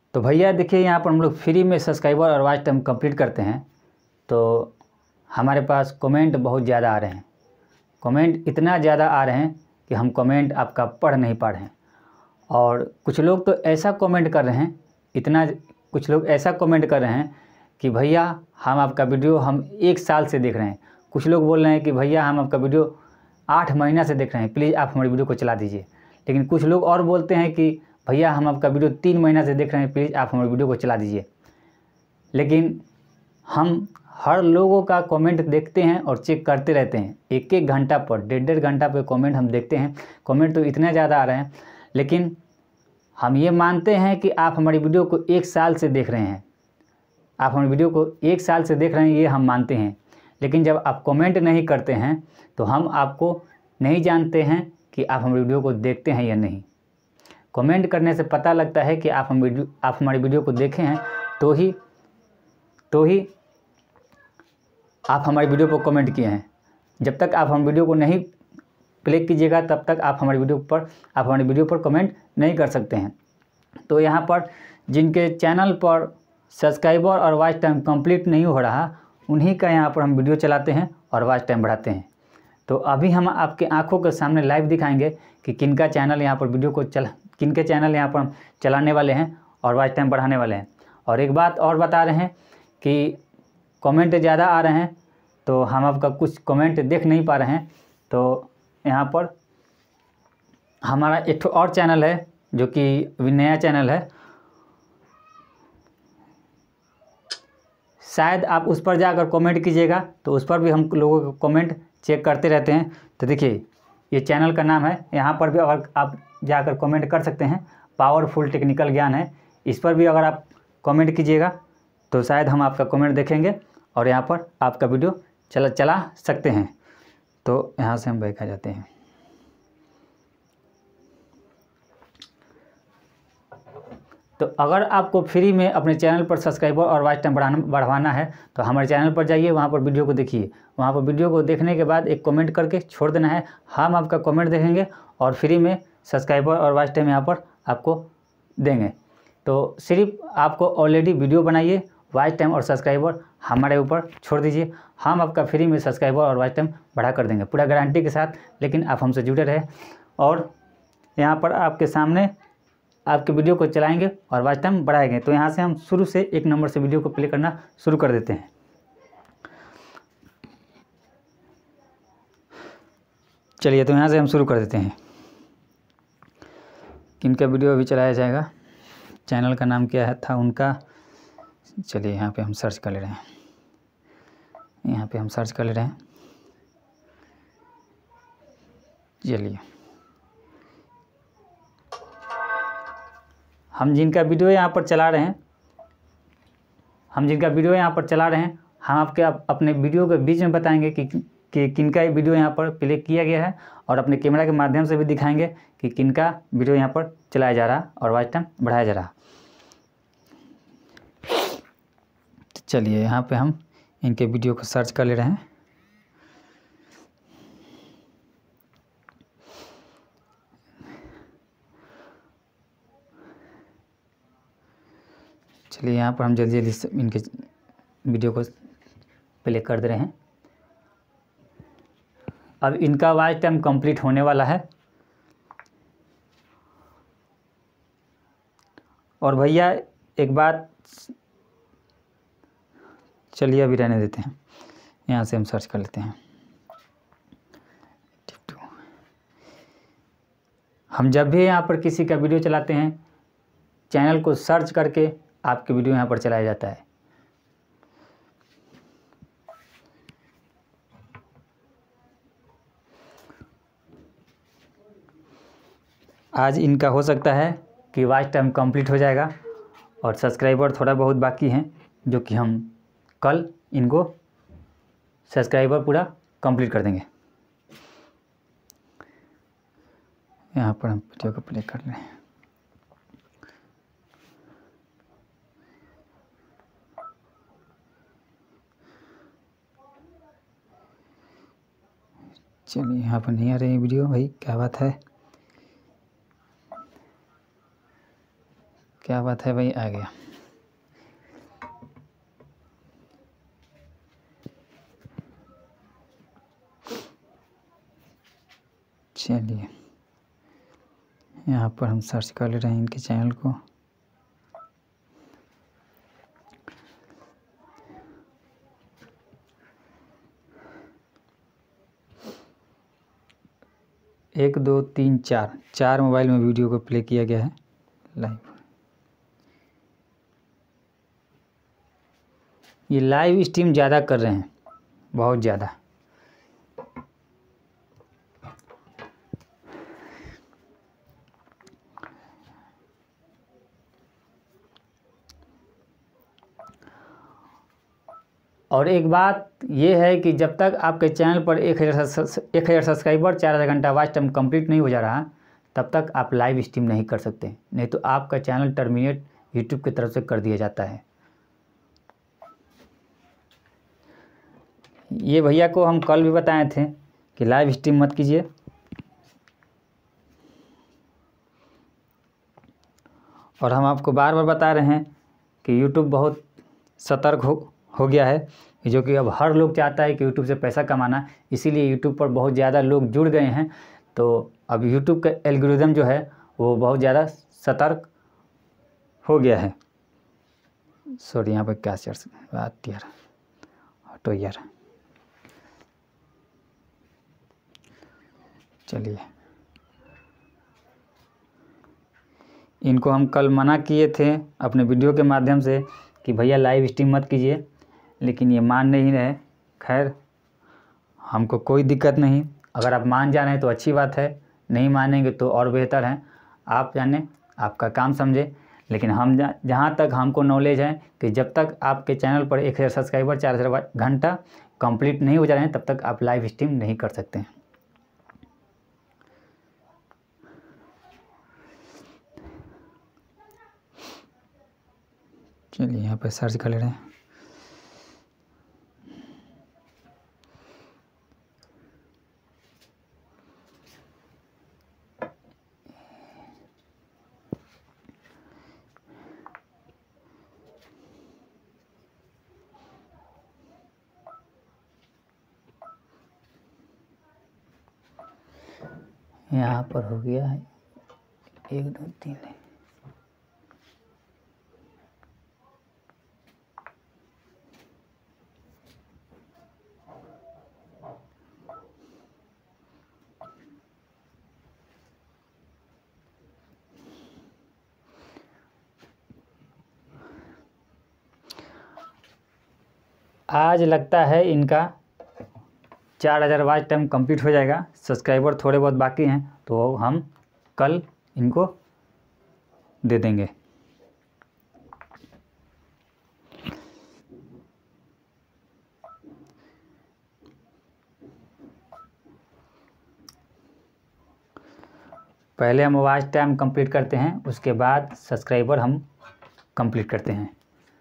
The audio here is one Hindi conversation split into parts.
तो भैया देखिए, यहाँ पर हम लोग फ्री में सब्सक्राइबर और वॉच टाइम कंप्लीट करते हैं तो हमारे पास कमेंट बहुत ज़्यादा आ रहे हैं। कमेंट इतना ज़्यादा आ रहे हैं कि हम कमेंट आपका पढ़ नहीं पा रहे हैं। और कुछ लोग तो ऐसा कमेंट कर रहे हैं, कुछ लोग ऐसा कमेंट कर रहे हैं कि भैया हम आपका वीडियो हम 1 साल से देख रहे हैं। कुछ लोग बोल रहे हैं कि भैया हम आपका वीडियो 8 महीना से देख रहे हैं, प्लीज़ आप हमारी वीडियो को चला दीजिए। लेकिन कुछ लोग और बोलते हैं कि भैया हम आपका वीडियो 3 महीना से देख रहे हैं, प्लीज़ आप हमारी वीडियो को चला दीजिए। लेकिन हम हर लोगों का कमेंट देखते हैं और चेक करते रहते हैं। 1-1 घंटा पर, 1.5 घंटा पर कमेंट हम देखते हैं। कमेंट तो इतने ज़्यादा आ रहे हैं, लेकिन हम ये मानते हैं कि आप हमारी वीडियो को 1 साल से देख रहे हैं। आप हमारी वीडियो को 1 साल से देख रहे हैं, ये हम मानते हैं। लेकिन जब आप कमेंट नहीं करते हैं तो हम आपको नहीं जानते हैं कि आप हमारी वीडियो को देखते हैं या नहीं। कमेंट करने से पता लगता है कि आप हमारी वीडियो को देखे हैं, तो ही आप हमारी वीडियो पर कमेंट किए हैं। जब तक आप हमारी वीडियो को नहीं प्ले कीजिएगा तब तक आप हमारी वीडियो पर कमेंट नहीं कर सकते हैं। तो यहाँ पर जिनके चैनल पर सब्सक्राइबर और वॉच टाइम कंप्लीट नहीं हो रहा, उन्हीं का यहाँ पर हम वीडियो चलाते हैं और वॉच टाइम बढ़ाते हैं। तो अभी हम आपके आंखों के सामने लाइव दिखाएंगे कि किनके चैनल यहाँ पर हम चलाने वाले हैं और वॉच टाइम बढ़ाने वाले हैं। और एक बात और बता रहे हैं कि कमेंट ज़्यादा आ रहे हैं तो हम आपका कुछ कमेंट देख नहीं पा रहे हैं। तो यहाँ पर हमारा एक और चैनल है जो कि अभी नया चैनल है, शायद आप उस पर जाकर कमेंट कीजिएगा तो उस पर भी हम लोगों के कमेंट चेक करते रहते हैं। तो देखिए, ये चैनल का नाम है, यहाँ पर भी अगर आप जाकर कमेंट कर सकते हैं, पावरफुल टेक्निकल ज्ञान है। इस पर भी अगर आप कमेंट कीजिएगा तो शायद हम आपका कमेंट देखेंगे और यहाँ पर आपका वीडियो चला सकते हैं। तो यहाँ से हम बैक आ जाते हैं। तो अगर आपको फ्री में अपने चैनल पर सब्सक्राइबर और वॉच टाइम बढ़वाना है तो हमारे चैनल पर जाइए, वहाँ पर वीडियो को देखिए। वहाँ पर वीडियो को देखने के बाद एक कमेंट करके छोड़ देना है, हम आपका कमेंट देखेंगे और फ्री में सब्सक्राइबर और वॉच टाइम यहाँ पर आपको देंगे। तो सिर्फ आपको ऑलरेडी वीडियो बनाइए, वॉच टाइम और सब्सक्राइबर हमारे ऊपर छोड़ दीजिए, हम आपका फ्री में सब्सक्राइबर और वॉच टाइम बढ़ा कर देंगे पूरा गारंटी के साथ। लेकिन आप हमसे जुड़े रहे और यहाँ पर आपके सामने आपके वीडियो को चलाएंगे और वॉच टाइम बढ़ाएंगे। तो यहाँ से हम शुरू से 1 नंबर से वीडियो को प्ले करना शुरू कर देते हैं। चलिए, तो यहाँ से हम शुरू कर देते हैं। किनका वीडियो अभी चलाया जाएगा, चैनल का नाम क्या था उनका, चलिए यहाँ पे हम सर्च कर ले रहे हैं। चलिए, हम जिनका वीडियो यहाँ पर चला रहे हैं, हम आपके अपने वीडियो के बीच में बताएंगे कि किनका ये वीडियो यहाँ पर प्ले किया गया है और अपने कैमरा के माध्यम से भी दिखाएंगे कि किनका वीडियो यहाँ पर चलाया जा रहा और वॉच टाइम बढ़ाया जा रहा। तो चलिए, यहाँ पे हम इनके वीडियो को सर्च कर ले रहे हैं। चलिए, यहाँ पर हम जल्दी जल्दी इनके वीडियो को प्ले कर दे रहे हैं। अब इनका वॉच टाइम कंप्लीट होने वाला है। और भैया एक बात, चलिए अभी रहने देते हैं, यहाँ से हम सर्च कर लेते हैं। हम जब भी यहाँ पर किसी का वीडियो चलाते हैं, चैनल को सर्च करके आपके वीडियो यहाँ पर चलाया जाता है। आज इनका हो सकता है कि वॉच टाइम कंप्लीट हो जाएगा और सब्सक्राइबर थोड़ा बहुत बाकी हैं, जो कि हम कल इनको सब्सक्राइबर पूरा कंप्लीट कर देंगे। यहाँ पर हम वीडियो को प्ले कर रहे हैं। चलिए, यहाँ पर नहीं आ रही वीडियो, भाई क्या बात है, क्या बात है भाई, आ गया। चलिए यहाँ पर हम सर्च कर ले रहे हैं इनके चैनल को। एक दो तीन चार मोबाइल में वीडियो को प्ले किया गया है लाइव। ये लाइव स्ट्रीम ज़्यादा कर रहे हैं, बहुत ज़्यादा। और एक बात ये है कि जब तक आपके चैनल पर 1000 सब्सक्राइबर 4000 घंटा वॉच टाइम कंप्लीट नहीं हो जा रहा, तब तक आप लाइव स्ट्रीम नहीं कर सकते, नहीं तो आपका चैनल टर्मिनेट यूट्यूब की तरफ से कर दिया जाता है। ये भैया को हम कल भी बताए थे कि लाइव स्ट्रीम मत कीजिए। और हम आपको बार बार बता रहे हैं कि यूट्यूब बहुत सतर्क हो गया है, जो कि अब हर लोग चाहता है कि यूट्यूब से पैसा कमाना, इसीलिए यूट्यूब पर बहुत ज़्यादा लोग जुड़ गए हैं। तो अब यूट्यूब का एल्गोरिदम जो है वो बहुत ज़्यादा सतर्क हो गया है। सॉरी, यहाँ पर क्या चर्च बात यार, हटो यार। चलिए, इनको हम कल मना किए थे अपने वीडियो के माध्यम से कि भैया लाइव स्ट्रीम मत कीजिए, लेकिन ये मान नहीं रहे। खैर, हमको कोई दिक्कत नहीं, अगर आप मान जा रहे हैं तो अच्छी बात है, नहीं मानेंगे तो और बेहतर है। आप जाने, आपका काम समझे। लेकिन हम जहाँ तक हमको नॉलेज है कि जब तक आपके चैनल पर 1000 सब्सक्राइबर 4000 घंटा कंप्लीट नहीं हो जा रहे हैं, तब तक आप लाइव स्ट्रीम नहीं कर सकते हैं। चलिए यहाँ पर सर्च कर ले रहे हैं। यहाँ पर हो गया है 1 2 3। आज लगता है इनका 4000 वॉच टाइम कंप्लीट हो जाएगा। सब्सक्राइबर थोड़े बहुत बाकी हैं, तो हम कल इनको दे देंगे। पहले हम वॉच टाइम कंप्लीट करते हैं, उसके बाद सब्सक्राइबर हम कंप्लीट करते हैं।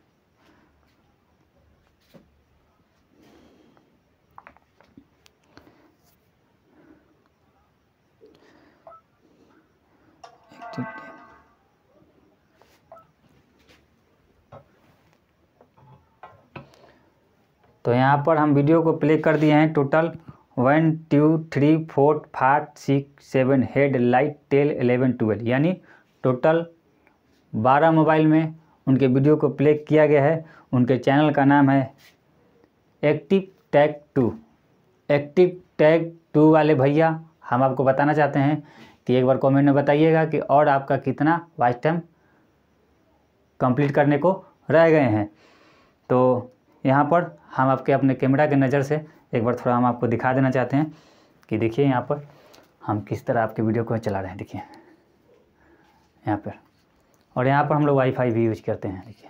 तो यहाँ पर हम वीडियो को प्ले कर दिए हैं। टोटल 1 2 3 4 5 6 7 हेड, लाइट, टेल, 11 12, यानी टोटल 12 मोबाइल में उनके वीडियो को प्ले किया गया है। उनके चैनल का नाम है एक्टिव टैग 2। एक्टिव टैग 2 वाले भैया, हम आपको बताना चाहते हैं कि एक बार कमेंट में बताइएगा कि और आपका कितना वॉच टाइम कंप्लीट करने को रह गए हैं। तो यहाँ पर हम आपके अपने कैमरा के नज़र से एक बार थोड़ा हम आपको दिखा देना चाहते हैं कि देखिए यहाँ पर हम किस तरह आपके वीडियो को चला रहे हैं। देखिए यहाँ पर, और यहाँ पर हम लोग वाईफाई भी यूज करते हैं। देखिए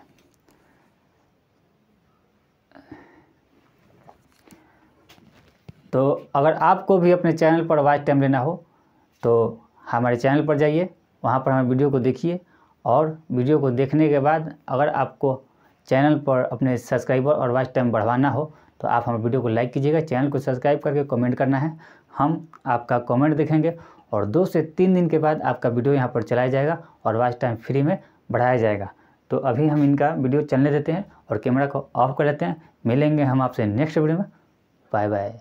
तो अगर आपको भी अपने चैनल पर वॉच टाइम लेना हो तो हमारे चैनल पर जाइए, वहाँ पर हमारे वीडियो को देखिए, और वीडियो को देखने के बाद अगर आपको चैनल पर अपने सब्सक्राइबर और वॉच टाइम बढ़वाना हो तो आप हमारे वीडियो को लाइक कीजिएगा, चैनल को सब्सक्राइब करके कमेंट करना है। हम आपका कमेंट देखेंगे और 2 से 3 दिन के बाद आपका वीडियो यहाँ पर चलाया जाएगा और वॉच टाइम फ्री में बढ़ाया जाएगा। तो अभी हम इनका वीडियो चलने देते हैं और कैमरा को ऑफ कर लेते हैं। मिलेंगे हम आपसे नेक्स्ट वीडियो में। Bye bye.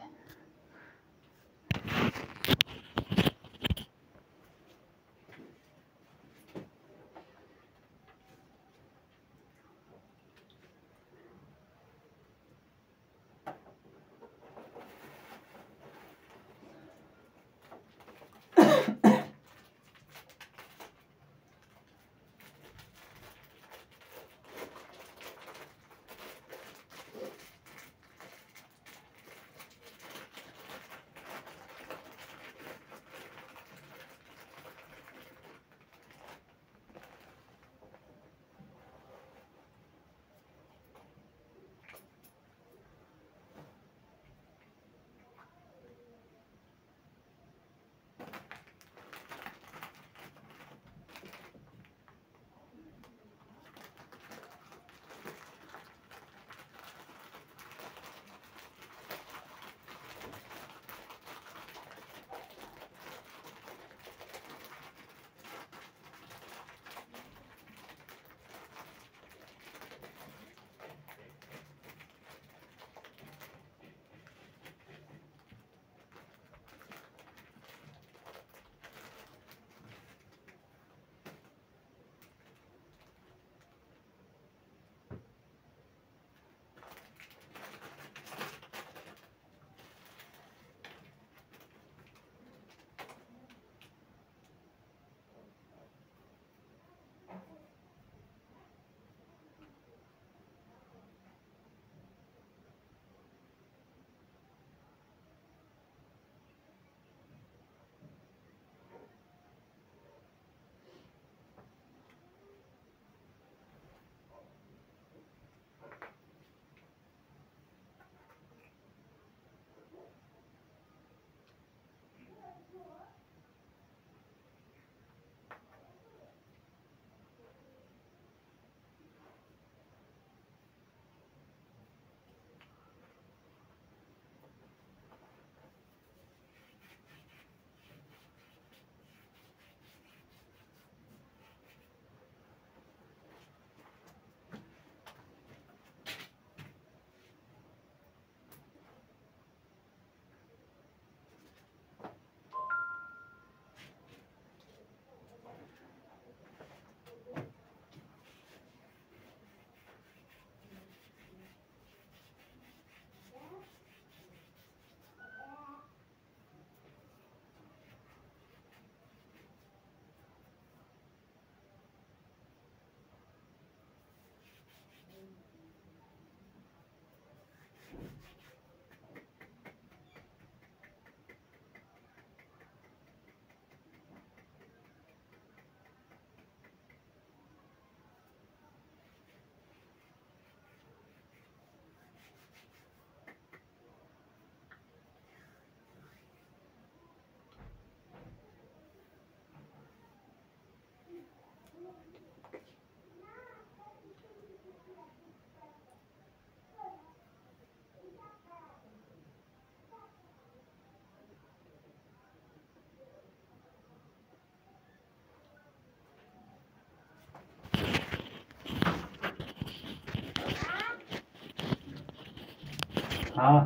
हाँ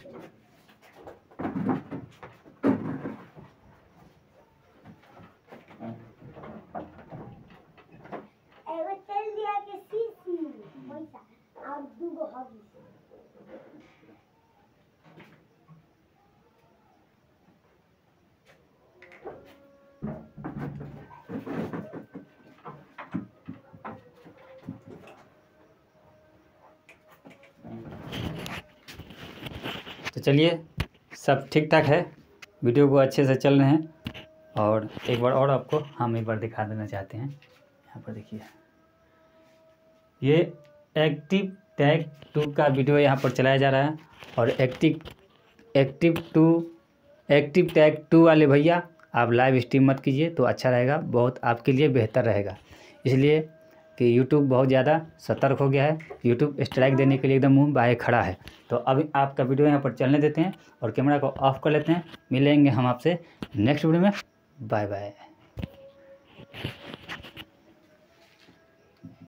एगो तेल दिया के सीसी पैसा और दूगो हगी तो चलिए सब ठीक ठाक है, वीडियो को अच्छे से चल रहे हैं। और एक बार और आपको हम एक बार दिखा देना चाहते हैं। यहाँ पर देखिए, ये एक्टिव टैग 2 का वीडियो यहाँ पर चलाया जा रहा है। और एक्टिव टैग 2 वाले भैया आप लाइव स्ट्रीम मत कीजिए, तो अच्छा रहेगा, बहुत आपके लिए बेहतर रहेगा। इसलिए कि यूट्यूब बहुत ज़्यादा सतर्क हो गया है, यूट्यूब स्ट्राइक देने के लिए एकदम मुंह बाए खड़ा है। तो अभी आपका वीडियो यहाँ पर चलने देते हैं और कैमरा को ऑफ कर लेते हैं। मिलेंगे हम आपसे नेक्स्ट वीडियो में। Bye bye.